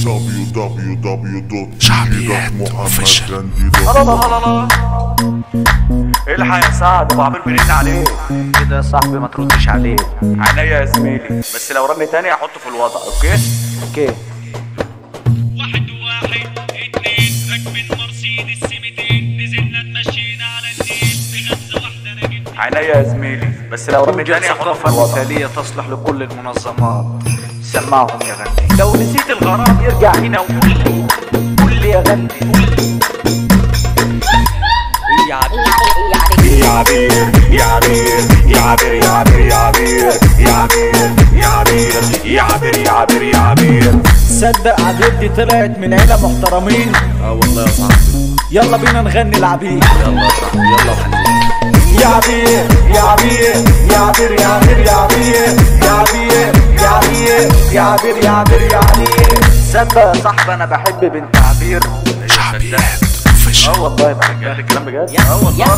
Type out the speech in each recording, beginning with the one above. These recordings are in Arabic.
www.محمدغندي.com. الحق يا سعد، ابو عبير بيرن عليك كده يا صاحبي، ما تردش عليه. عينيا يا زميلي، بس لو رن تاني هحطه في الوضع. اوكي اوكي. 1 1 2 راكبين مرسيدس 200 نزلنا اتمشينا على النيل بغمزة واحدة انا جبت. عينيا يا زميلي، بس لو رن تاني هحطه في الوضع. مثالية تصلح لكل المنظمات. سمعهم يا غندي. لو نسيت الغرام ارجع هنا وقول لي، قول لي يا غندي، قول لي. يا عبير يا عبير يا عبير يا عبير يا عبير يا عبير يا عبير يا عبير يا عبير يا عبير. تصدق عبير طلعت من عيلة محترمين. والله يا صاحبي. يلا بينا نغني العبير. يلا يا صاحبي، يلا يا عبير يا عبير يا عبير يا عبير يا عبير يا عبير يا عبير يا عبير يا عبير يا عبير. تصدق يا صاحبي انا بحب بنت عبير. والله بحبها. الكلام بجد. يا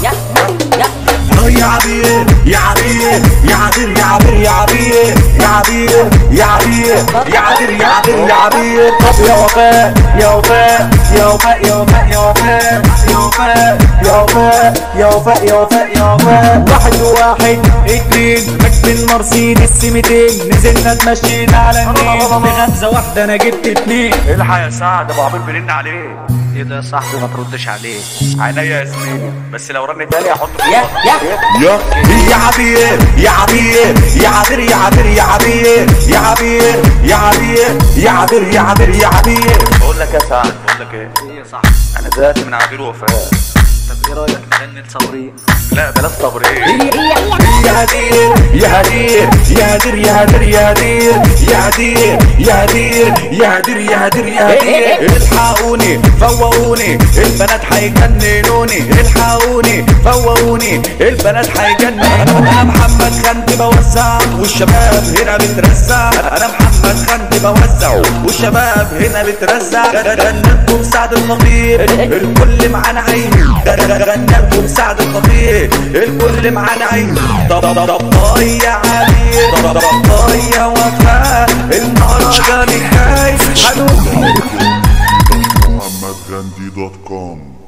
عبير يا عبير يا عبير يا عبير يا عبير يا عبير يا عبير يا عبير يا عبير يا عبير. طب يا وفاء يا وفاء يا وفاء يا وفاء يا وفاء يا وفاء يا وفاء يا وفاء يا وفاء يا وفاء. 1 1 2 راكبين مرسيدس 200 نزلنا اتمشينا على النيل بغمزة واحدة انا جبت 2. الحق يا سعد، ابو عبير بيرن عليك. ايه ده يا صاحبي، ما تردش عليه. عينيا يا زميلي، بس لو رن تاني هحطه في يا الوضع. يا عبير يا عبير يا عبير يا عبير يا عبير يا عبير يا عبير يا عبير يا عبير يا عبير. بقول لك يا سعد، بقول لك ايه ايه يا صاحبي؟ انا زهقت من عبير وفاء. طب ايه رايك نغني لصابرين؟ لا بلاش صبرين. يا هدير يا هدير يا هدير يا هدير يا هدير يا هدير يا هدير يا هدير يا هدير يا هدير. الحقوني فوقوني البنات هيجننوني، الحقوني فوقوني البنات هيجننوني. انا محمد غندي بوزع والشباب هنا بترزع. انا محمد غندي بوزع والشباب هنا بترزع. غنلكم سعد اللطيف الكل معانا عين. غنلكم سعد اللطيف الكل معانا عين. طبطاي يا عبير طبطاي يا وفاء المهرجان الجاي. محمدغندي.com.